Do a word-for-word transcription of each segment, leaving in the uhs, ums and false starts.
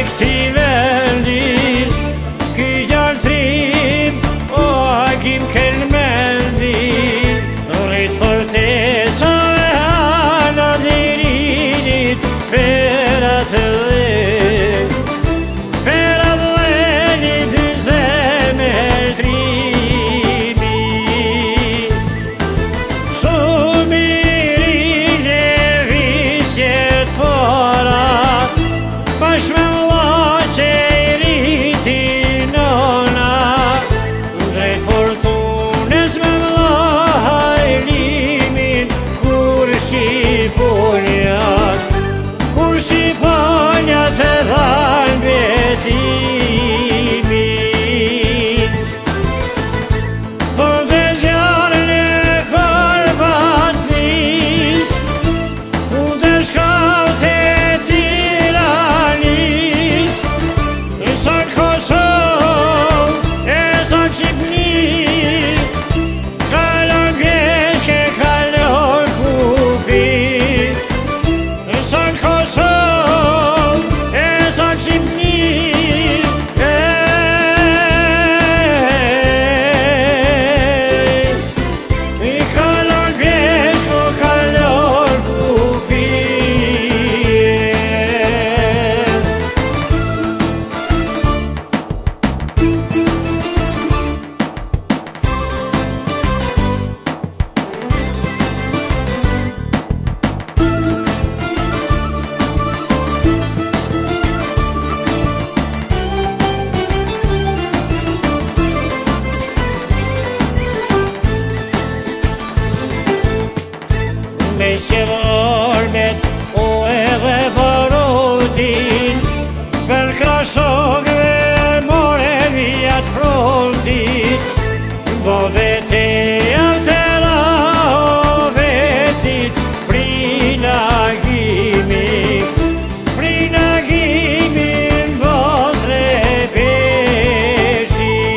këti vendi, ky gjallëtrim, o hakim kelmendi, rrit fortesave hala zirinit, per atë dhe, per atë dhe një dy zemër trimi. Shumë i ri levishjet para, bash me vlla që i riti nona, drejt fortunes me vlla hajlimin, kur shqiponjat, kur shqiponjat e dhan betimin. Por dhe zjarën e kolbat nis, ku dhe shkaut e tiranis, e son Kosovë, e son Shqipni, kalon pjeshke, kalon kufi, e son Kosovë, e son Shqipni, e kalon pjeshke, kalon kufi. Me sjellë ormet, o edhe barotin, për krashokve more vijat frontit, bo vete jam të ra o vetit, prinagimi, prinagimin botre peshit,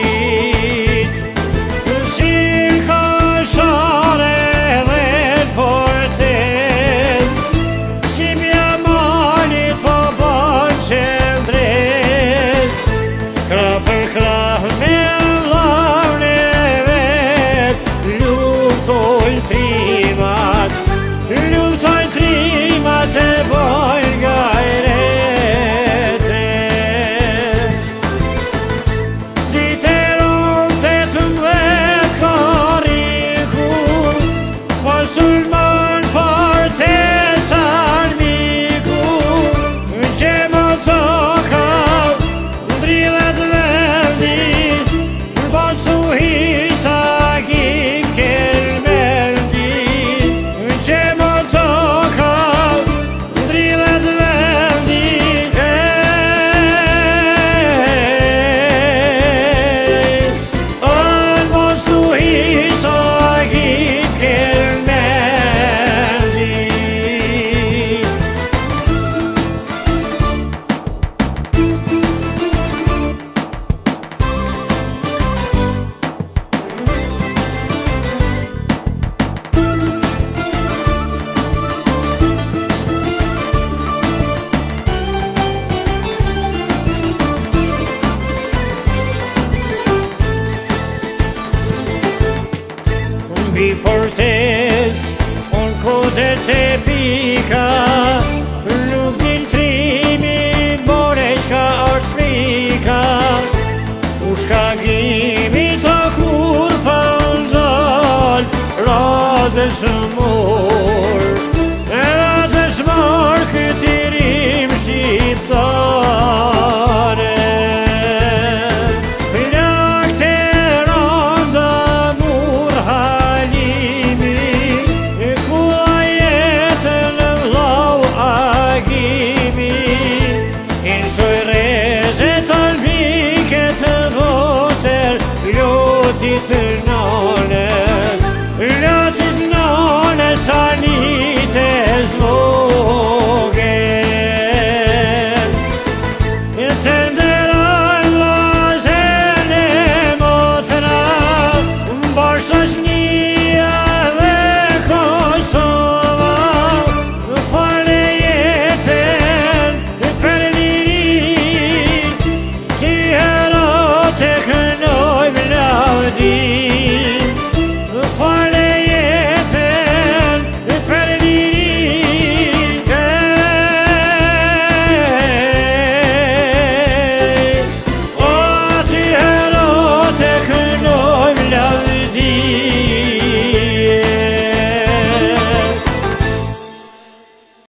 si kashare dhe fortes, Shqipja malit po bon qendret, krah për krah me vllaun e vet, luftojnë trimat, luftojnë trimat e bojnë gajrete. Diteron të të mbet koriku, po sulmon fortesa armiku, që më toka ndrillet vendi, bon su hisa kim kelmendi, që më toka ndrillet vendi, on bon su hisa kim kelmendi. Mbi fortes, on kodet e pika, nuk din trimi, more qka është frika, ku shkagimi të kur pa ndal, radhës mor.